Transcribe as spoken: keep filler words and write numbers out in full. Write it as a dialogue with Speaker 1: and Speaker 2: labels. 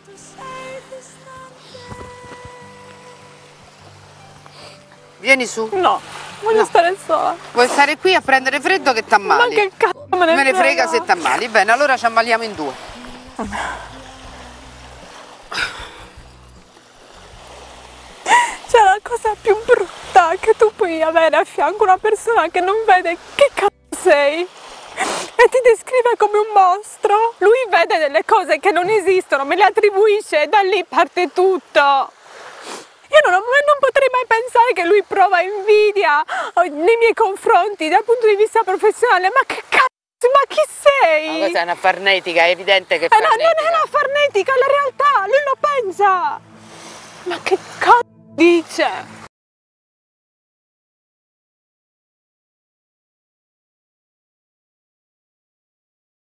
Speaker 1: Vieni su.
Speaker 2: No, voglio no. stare sola.
Speaker 1: Vuoi stare qui a prendere freddo che t'ammali?
Speaker 2: Ma che cazzo me ne,
Speaker 1: me ne frega,
Speaker 2: frega
Speaker 1: se t'ammali. Bene, allora ci ammaliamo in due.
Speaker 2: C'è la cosa più brutta che tu puoi avere a fianco una persona che non vede che cazzo sei e ti descrive come un mostro. Lui vede delle cose che non esistono, me le attribuisce e da lì parte tutto. Io non, non potrei mai pensare che lui prova invidia nei miei confronti dal punto di vista professionale. Ma che cazzo, ma chi sei?
Speaker 1: Ma questa è una farnetica, è evidente che è
Speaker 2: eh
Speaker 1: farnetica.
Speaker 2: No, non è una farnetica, è la realtà, lui lo pensa. Ma che cazzo dice?